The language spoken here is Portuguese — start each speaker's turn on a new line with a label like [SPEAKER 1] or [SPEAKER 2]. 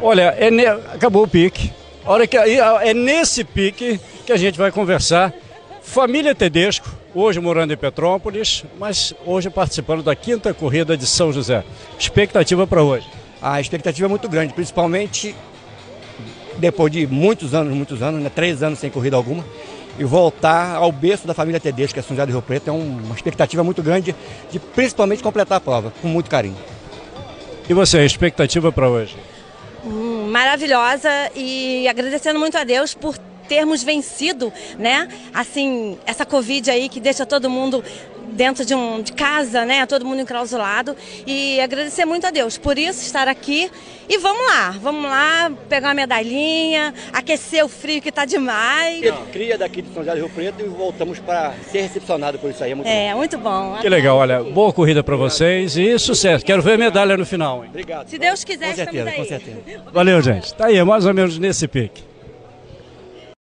[SPEAKER 1] Olha, acabou o pique. A hora que é nesse pique que a gente vai conversar. Família Tedesco, hoje morando em Petrópolis, mas hoje participando da 5ª corrida de São José. Expectativa para hoje?
[SPEAKER 2] A expectativa é muito grande, principalmente depois de muitos anos, né, 3 anos sem corrida alguma, e voltar ao berço da família Tedesco, que é São José do Rio Preto, é uma expectativa muito grande de principalmente completar a prova, com muito carinho.
[SPEAKER 1] E você, expectativa para hoje?
[SPEAKER 3] Maravilhosa, e agradecendo muito a Deus por termos vencido, né, assim, essa Covid aí que deixa todo mundo dentro de casa, né, todo mundo enclausurado, e agradecer muito a Deus por isso, estar aqui, e vamos lá pegar uma medalhinha, aquecer o frio que tá demais.
[SPEAKER 2] Cria daqui de São José do Rio Preto e voltamos para ser recepcionado por isso aí,
[SPEAKER 3] muito bom.
[SPEAKER 1] Que legal, olha, boa corrida para vocês e sucesso, quero ver a medalha no final, hein?
[SPEAKER 2] Obrigado.
[SPEAKER 3] Se Deus quiser,
[SPEAKER 2] com certeza,
[SPEAKER 3] estamos aí.
[SPEAKER 2] com certeza.
[SPEAKER 1] Valeu, gente, tá aí, mais ou menos nesse pique.